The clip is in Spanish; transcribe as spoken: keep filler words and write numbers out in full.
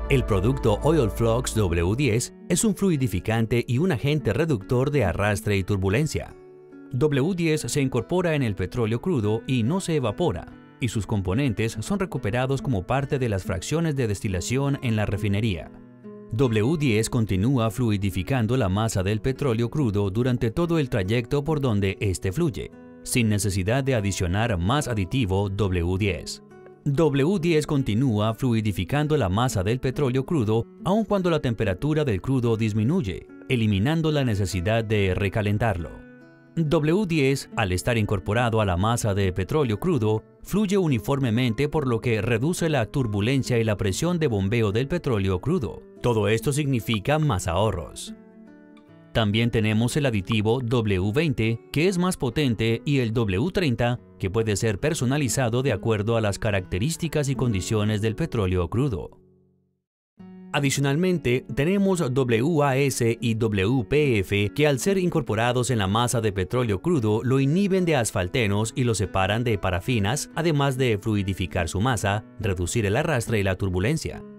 El producto Oil Flux W diez es un fluidificante y un agente reductor de arrastre y turbulencia. W diez se incorpora en el petróleo crudo y no se evapora, y sus componentes son recuperados como parte de las fracciones de destilación en la refinería. W diez continúa fluidificando la masa del petróleo crudo durante todo el trayecto por donde éste fluye, sin necesidad de adicionar más aditivo W diez. W diez continúa fluidificando la masa del petróleo crudo aun cuando la temperatura del crudo disminuye, eliminando la necesidad de recalentarlo. W diez, al estar incorporado a la masa de petróleo crudo, fluye uniformemente, por lo que reduce la turbulencia y la presión de bombeo del petróleo crudo. Todo esto significa más ahorros. También tenemos el aditivo W veinte, que es más potente, y el W treinta, que puede ser personalizado de acuerdo a las características y condiciones del petróleo crudo. Adicionalmente, tenemos W A S y W P F, que al ser incorporados en la masa de petróleo crudo lo inhiben de asfaltenos y lo separan de parafinas, además de fluidificar su masa, reducir el arrastre y la turbulencia.